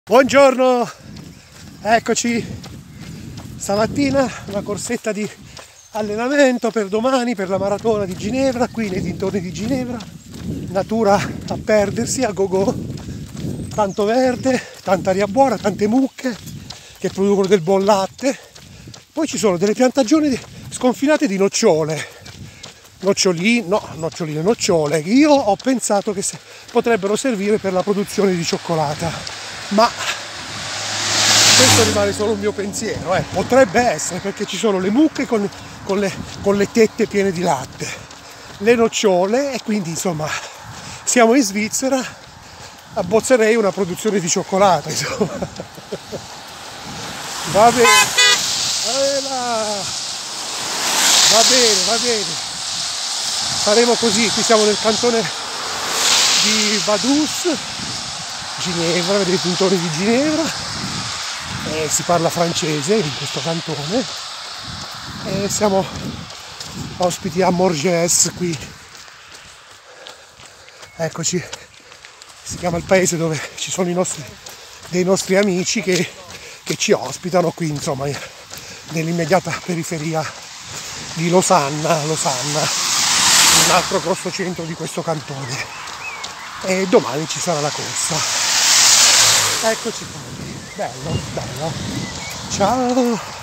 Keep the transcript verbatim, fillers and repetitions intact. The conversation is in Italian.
Buongiorno, eccoci. Stamattina una corsetta di allenamento per domani, per la maratona di Ginevra, qui nei dintorni di Ginevra. Natura a perdersi, a go-go, tanto verde, tanta aria buona, tante mucche che producono del buon latte. Poi ci sono delle piantagioni sconfinate di nocciole, noccioline, no, noccioline, nocciole, che io ho pensato che potrebbero servire per la produzione di cioccolata. Ma questo rimane solo un mio pensiero, eh. Potrebbe essere, perché ci sono le mucche con, con, le, con le tette piene di latte, le nocciole, e quindi insomma siamo in Svizzera, abbozzerei una produzione di cioccolata, insomma. Va bene, va bene, va bene, faremo così. Qui siamo nel cantone di Vaduz, Ginevra, vedete i dintorni di Ginevra, e si parla francese in questo cantone, e siamo ospiti a Morges qui, eccoci, si chiama il paese dove ci sono i nostri, dei nostri amici che, che ci ospitano qui, insomma, nell'immediata periferia di Losanna, Losanna, un altro grosso centro di questo cantone, e domani ci sarà la corsa. Eccoci qua, bello, bello, ciao!